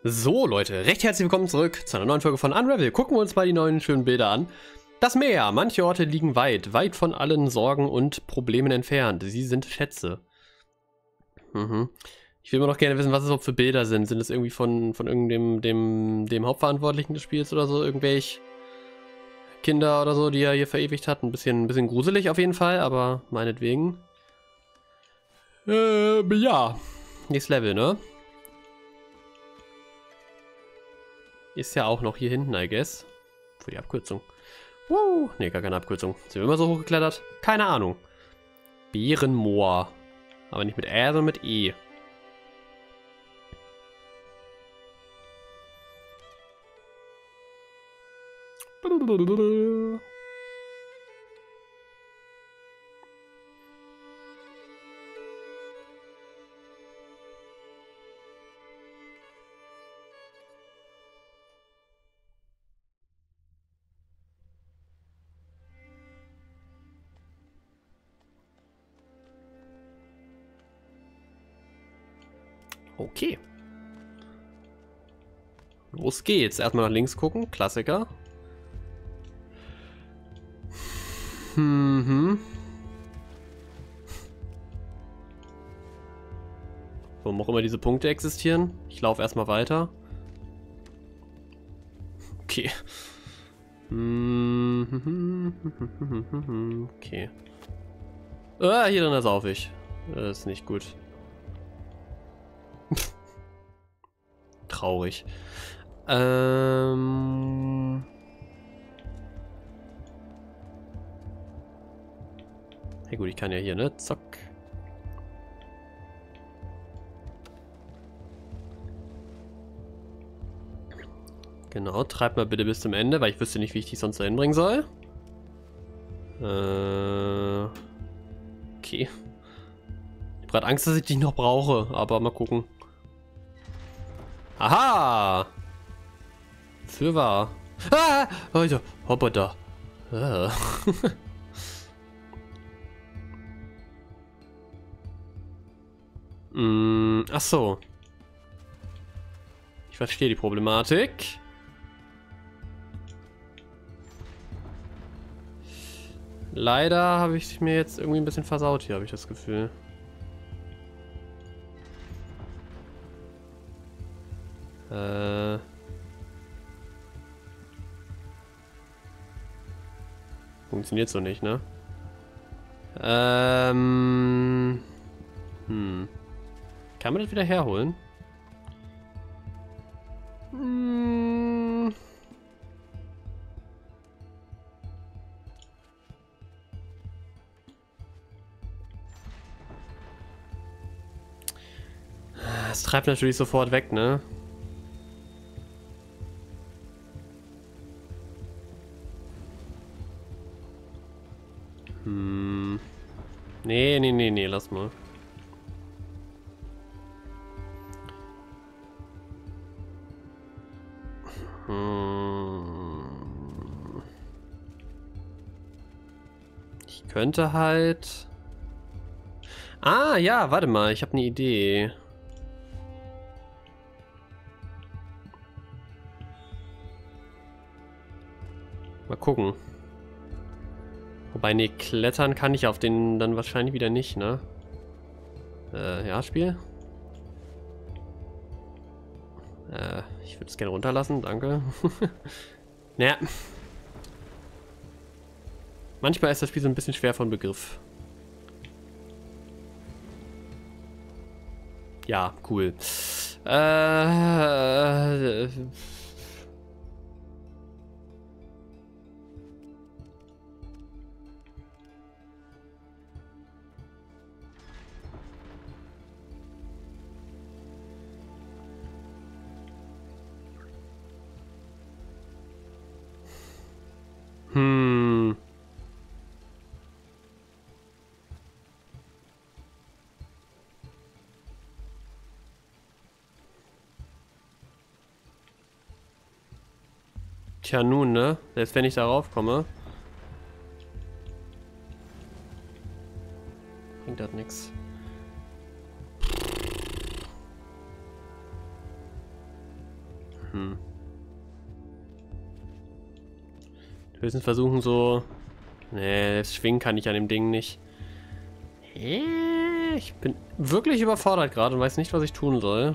So Leute, recht herzlich willkommen zurück zu einer neuen Folge von Unravel. Gucken wir uns mal die neuen schönen Bilder an. Das Meer, manche Orte liegen weit, weit von allen Sorgen und Problemen entfernt. Sie sind Schätze. Ich will immer noch gerne wissen, was es überhaupt für Bilder sind. Sind es irgendwie von irgendeinem dem Hauptverantwortlichen des Spiels oder so? Irgendwelche Kinder oder so, die er hier verewigt hat? Ein bisschen gruselig auf jeden Fall, aber meinetwegen. Ja. Nächstes Level, ne? Ist ja auch noch hier hinten, I guess. Für die Abkürzung. Ne, gar keine Abkürzung. Sind wir immer so hochgeklettert? Keine Ahnung. Bärenmoor. Aber nicht mit R, sondern mit E. Okay. Los geht's. Erstmal nach links gucken. Klassiker. Warum auch immer diese Punkte existieren. Ich laufe erstmal weiter. Okay. Okay. Hier drin sauf ich. Das ist nicht gut. Traurig. Ja gut, ich kann ja hier, ne? Zack. Genau, treib mal bitte bis zum Ende, weil ich wüsste nicht, wie ich dich sonst da hinbringen soll. Okay. Ich habe gerade Angst, dass ich dich noch brauche, aber mal gucken. Aha! Fürwahr. Ah! Alter, hoppa da. Ach so. Ich verstehe die Problematik. Leider habe ich mir jetzt irgendwie ein bisschen versaut hier, habe ich das Gefühl. Funktioniert so nicht, ne? Kann man das wieder herholen? Es treibt natürlich sofort weg, ne? Nee, lass mal. Ich könnte halt... Ah, ja, warte mal, ich habe eine Idee. Mal gucken. Wobei, nee, klettern kann ich auf den dann wahrscheinlich wieder nicht, ne? Ja, Spiel. Ich würde es gerne runterlassen, danke. Naja. Manchmal ist das Spiel so ein bisschen schwer von Begriff. Ja, cool. Tja, nun, ne? Selbst wenn ich darauf komme, bringt das nichts. Höchstens versuchen so... Nee, selbst schwingen kann ich an dem Ding nicht. Ich bin wirklich überfordert gerade und weiß nicht, was ich tun soll.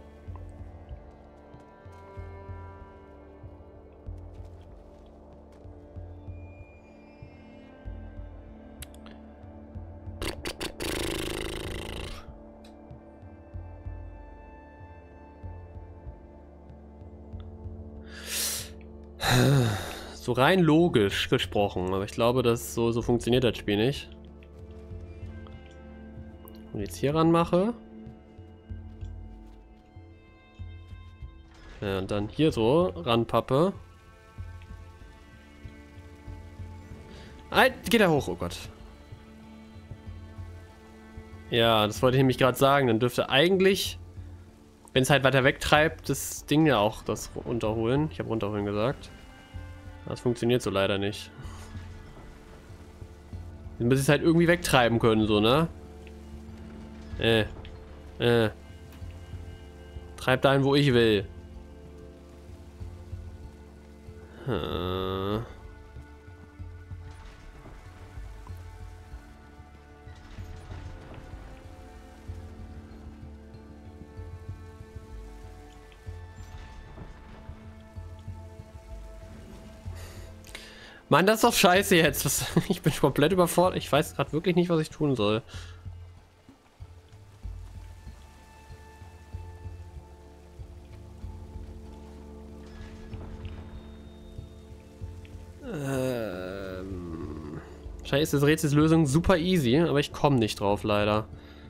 So rein logisch gesprochen, aber ich glaube, dass so funktioniert das Spiel nicht. Und jetzt hier ran mache. Ja, und dann hier so ranpappe. Geht er hoch, oh Gott. Ja, das wollte ich nämlich gerade sagen. Dann dürfte eigentlich, wenn es halt weiter wegtreibt, das Ding ja auch das runterholen. Ich habe runterholen gesagt. Das funktioniert so leider nicht. Dann müssen es halt irgendwie wegtreiben können, so, ne? Treib dahin, wo ich will. Mann, das ist doch scheiße jetzt. Ich bin komplett überfordert. Ich weiß gerade wirklich nicht, was ich tun soll. Scheiße, das Rätselslösung super easy, aber ich komme nicht drauf, leider.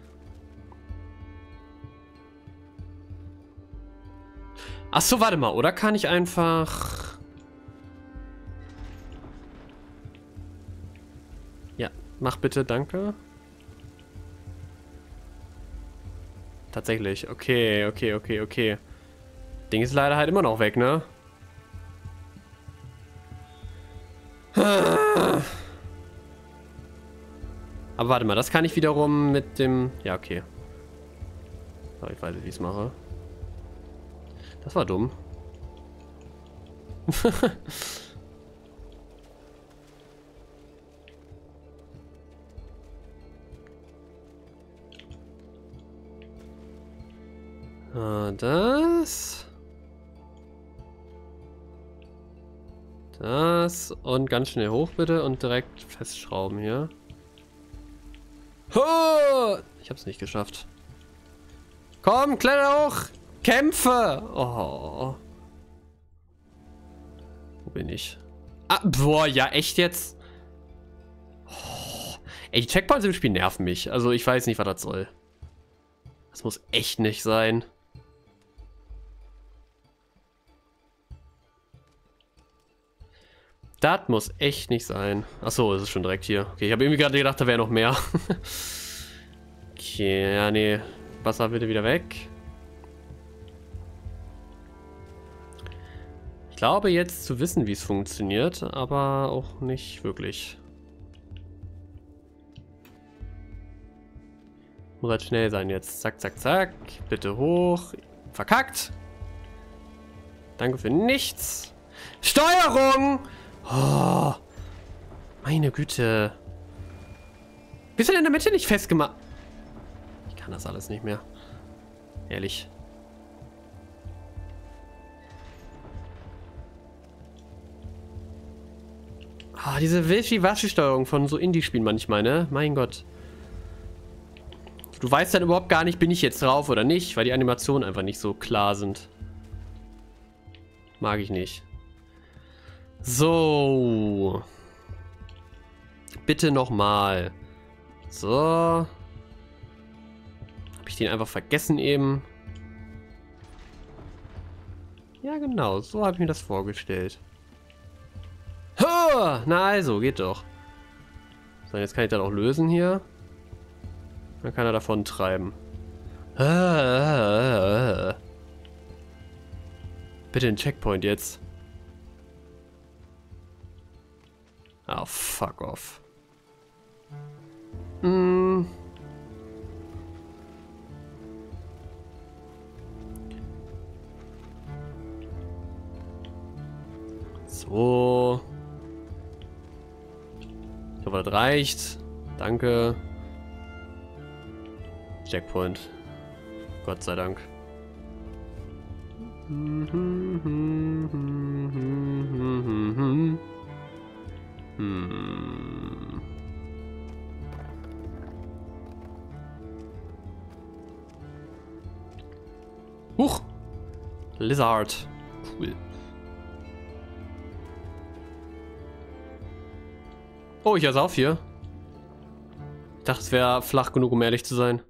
Ach so, warte mal, oder kann ich einfach... Ja, mach bitte, danke. Tatsächlich, okay. Ding ist leider halt immer noch weg, ne? Aber warte mal, das kann ich wiederum mit dem... Ja, okay. So, ich weiß nicht, wie ich es mache. Das war dumm. Das. Das. Und ganz schnell hoch bitte und direkt festschrauben hier. Ich hab's nicht geschafft. Komm, kletter hoch! Kämpfe! Oh. Wo bin ich? Ah, boah, ja, echt jetzt? Oh. Ey, die Checkpoints im Spiel nerven mich. Also, ich weiß nicht, was das soll. Das muss echt nicht sein. Das muss echt nicht sein. Achso, es ist schon direkt hier. Okay, ich habe irgendwie gerade gedacht, da wäre noch mehr. Okay, ja, nee. Wasser bitte wieder weg. Ich glaube jetzt zu wissen, wie es funktioniert, aber auch nicht wirklich. Muss halt schnell sein jetzt. Zack, zack, zack. Bitte hoch. Verkackt. Danke für nichts. Steuerung! Oh, meine Güte. Bist du denn in der Mitte nicht festgemacht? Ich kann das alles nicht mehr. Ehrlich. Ah, diese Wischi-Waschi-Steuerung von so Indie-Spielen manchmal, ne? Mein Gott. Du weißt dann überhaupt gar nicht, bin ich jetzt drauf oder nicht, weil die Animationen einfach nicht so klar sind. Mag ich nicht. So. Bitte nochmal. So. Habe ich den einfach vergessen eben? Ja, genau. So habe ich mir das vorgestellt. Na also, geht doch. So, jetzt kann ich das auch lösen hier. Dann kann er davon treiben. Bitte den Checkpoint jetzt. Ah, fuck off. So. Ich hoffe, das reicht. Danke. Checkpoint. Gott sei Dank. Huch! Lizard. Cool. Oh, ich esse auf hier. Ich dachte, es wäre flach genug, um ehrlich zu sein.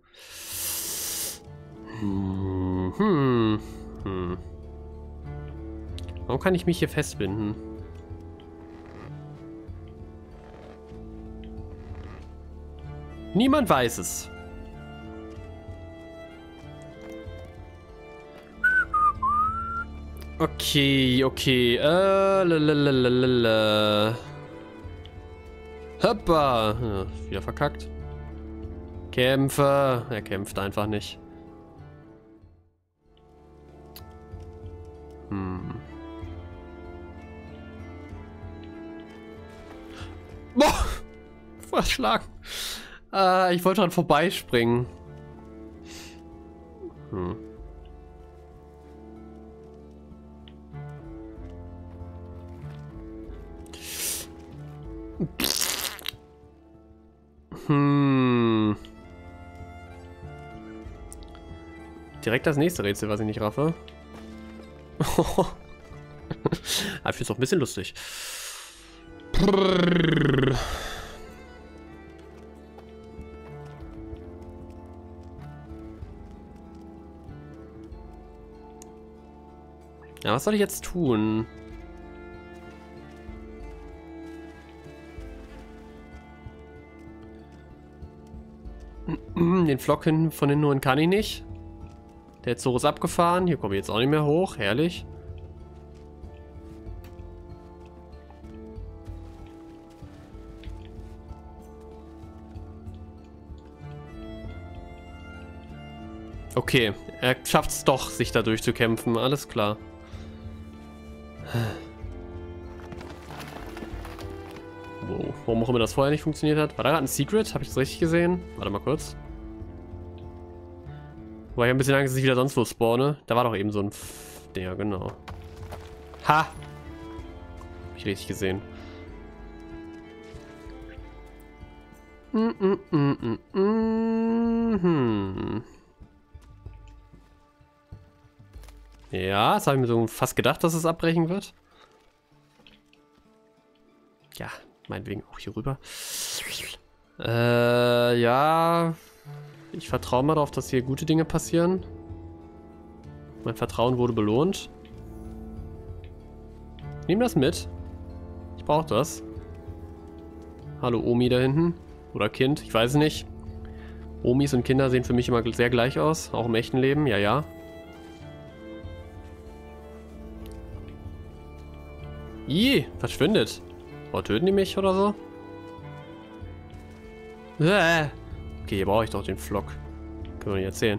Warum kann ich mich hier festbinden? Niemand weiß es. Okay, okay. Lalalala. Hoppa. Ja, wieder verkackt. Kämpfe. Er kämpft einfach nicht. Boah! Verschlagen. Ich wollte dran vorbeispringen. Direkt das nächste Rätsel, was ich nicht raffe. Ich finde es doch ein bisschen lustig. Ja, was soll ich jetzt tun? Den Flock von hinten holen kann ich nicht. Der Zug ist abgefahren. Hier komme ich jetzt auch nicht mehr hoch. Herrlich. Okay, er schafft es doch, sich da durchzukämpfen. Alles klar. Wow, warum auch immer das vorher nicht funktioniert hat. War da gerade ein Secret? Habe ich das richtig gesehen? Warte mal kurz. Weil ich ein bisschen Angst, dass ich wieder sonst wo spawne. Da war doch eben so ein... Ja, genau. Ha! Hab ich richtig gesehen. Ja, das habe ich mir so fast gedacht, dass es abbrechen wird. Ja, meinetwegen auch hier rüber. Ja... Ich vertraue mal darauf, dass hier gute Dinge passieren. Mein Vertrauen wurde belohnt. Ich nehme das mit. Ich brauche das. Hallo Omi da hinten. Oder Kind, ich weiß es nicht. Omis und Kinder sehen für mich immer sehr gleich aus. Auch im echten Leben, ja, ja. Ih, verschwindet. Oh, töten die mich oder so? Okay, hier brauche ich doch den Flock. Können wir nicht erzählen.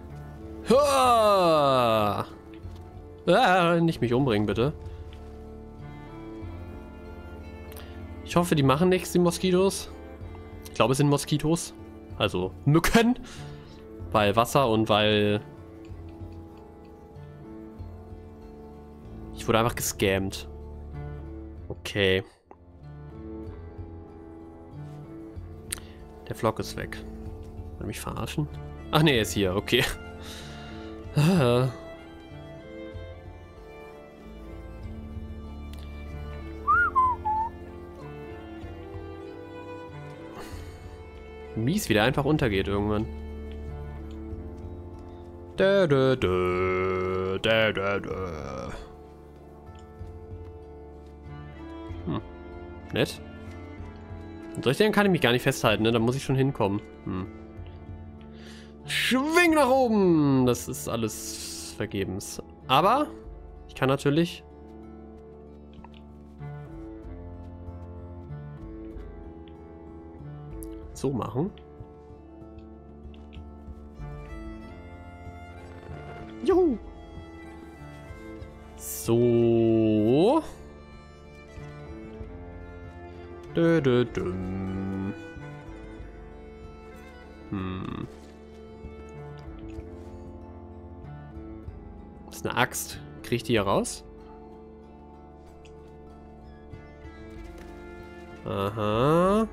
Nicht mich umbringen, bitte. Ich hoffe, die machen nichts, die Moskitos. Ich glaube, es sind Moskitos. Also Mücken. Weil Wasser und weil... Ich wurde einfach gescammt. Okay. Der Flock ist weg. Will mich verarschen? Ach nee, er ist hier, okay. Mies, wie der einfach untergeht irgendwann. Nett. Und solche Dinge kann ich mich gar nicht festhalten, ne? Da muss ich schon hinkommen. Schwing nach oben! Das ist alles vergebens. Aber ich kann natürlich... so machen. Juhu! So. Dö, dö, düm. Hm. Das ist eine Axt. Krieg ich die hier raus? Aha.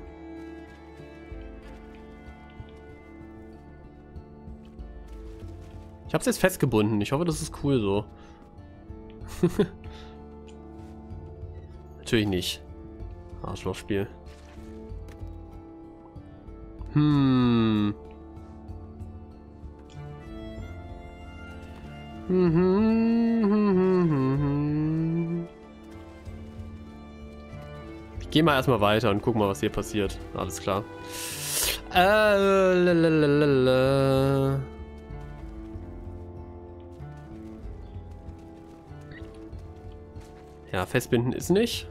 Ich hab's jetzt festgebunden. Ich hoffe, das ist cool so. Natürlich nicht. Arschlochspiel. Hm. Ich gehe mal erstmal weiter und guck mal, was hier passiert. Alles klar. Lalalala. Ja, festbinden ist nicht.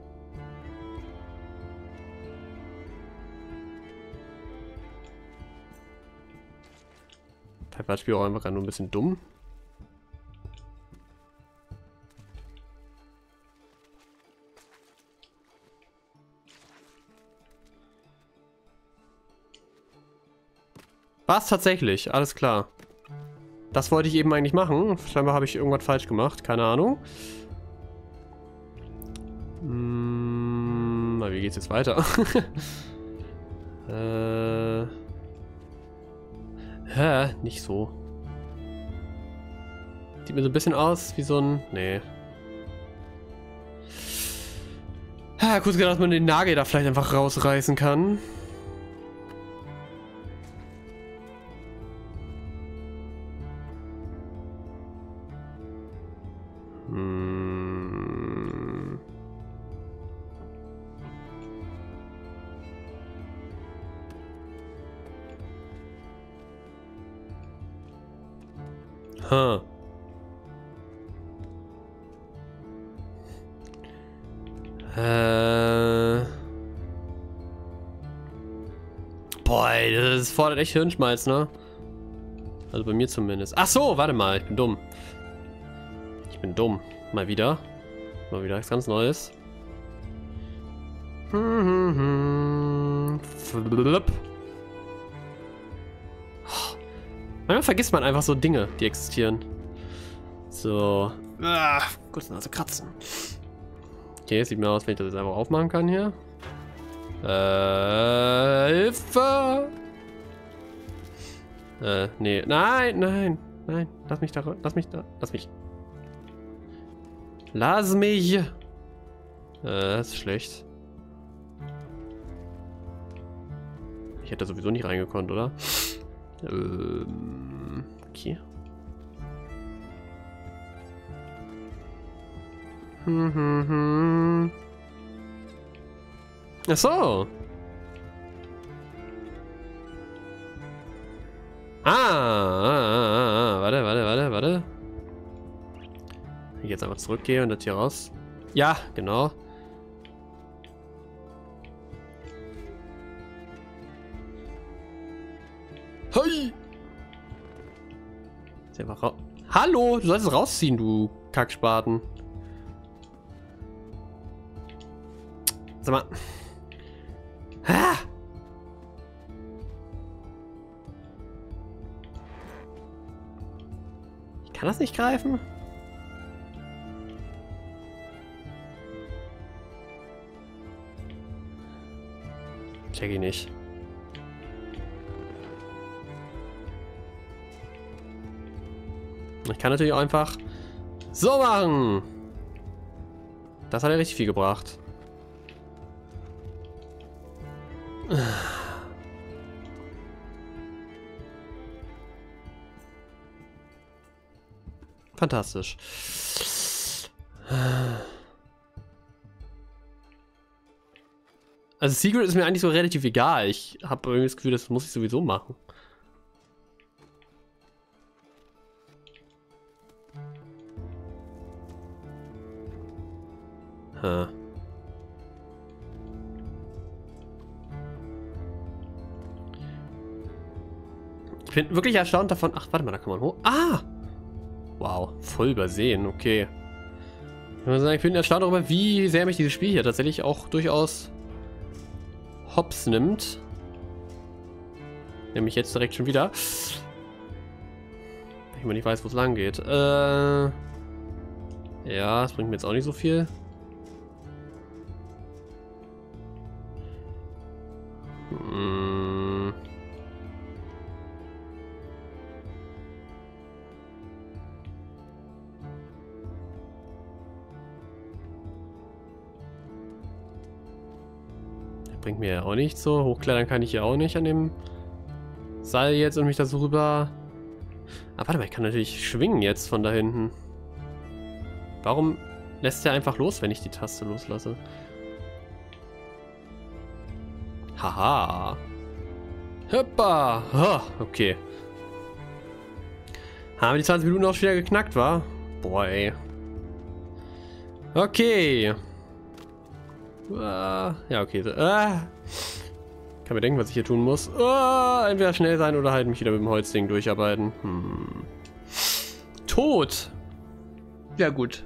Vielleicht war das Spiel auch einfach gerade nur ein bisschen dumm. Was tatsächlich? Alles klar. Das wollte ich eben eigentlich machen. Scheinbar habe ich irgendwas falsch gemacht. Keine Ahnung. Na, wie geht's jetzt weiter? Nicht so. Sieht mir so ein bisschen aus wie so ein... Nee. Kurz gedacht, dass man den Nagel da vielleicht einfach rausreißen kann. Huh. Boah, ey, das fordert echt Hirnschmalz, ne? Also bei mir zumindest. Ach so, warte mal, ich bin dumm. Ich bin dumm. Mal wieder. Mal wieder was ganz Neues. Flip. Manchmal vergisst man einfach so Dinge, die existieren. So. Kurz Nase kratzen. Okay, sieht mir aus, wenn ich das jetzt einfach aufmachen kann hier. Hilfe! Nee. Nein, nein, nein. Lass mich da. Lass mich da. Lass mich. Lass mich! Das ist schlecht. Ich hätte sowieso nicht reingekonnt, oder? Okay. Ach so. Warte. Ich jetzt einfach zurückgehe und das hier raus. Ja, genau. Hey! Ist einfach raus. Hallo, du sollst es rausziehen, du Kackspaten. Sag mal. Ah! Ich kann das nicht greifen. Check ich nicht. Ich kann natürlich auch einfach so machen. Das hat ja richtig viel gebracht. Fantastisch. Also Secret ist mir eigentlich so relativ egal. Ich habe irgendwie das Gefühl, das muss ich sowieso machen. Ich bin wirklich erstaunt davon. Ach, warte mal, da kann man hoch. Ah! Wow, voll übersehen, okay. Ich muss sagen, ich bin erstaunt darüber, wie sehr mich dieses Spiel hier tatsächlich auch durchaus hops nimmt. Nämlich jetzt direkt schon wieder. Ich mal nicht weiß, wo es lang geht. Ja, das bringt mir jetzt auch nicht so viel. Bringt mir ja auch nichts so. Hochklettern kann ich ja auch nicht an dem Seil jetzt und mich da so rüber... Ah, warte mal, ich kann natürlich schwingen jetzt von da hinten. Warum lässt er einfach los, wenn ich die Taste loslasse? Haha. Hoppa. Ha, okay. Haben wir die 20 Minuten auch schon wieder geknackt, wa? Boah, ey. Okay. Ja, okay. Kann mir denken, was ich hier tun muss. Entweder schnell sein oder halt mich wieder mit dem Holzding durcharbeiten. Tot. Ja, gut.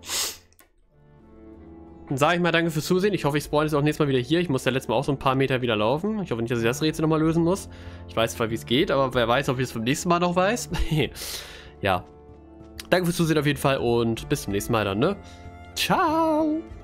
Dann sage ich mal danke fürs Zusehen. Ich hoffe, ich spawn jetzt auch nächstes Mal wieder hier. Ich muss ja letztes Mal auch so ein paar Meter wieder laufen. Ich hoffe nicht, dass ich das Rätsel nochmal lösen muss. Ich weiß zwar, wie es geht, aber wer weiß, ob ich es beim nächsten Mal noch weiß. Ja. Danke fürs Zusehen auf jeden Fall und bis zum nächsten Mal dann, ne? Ciao.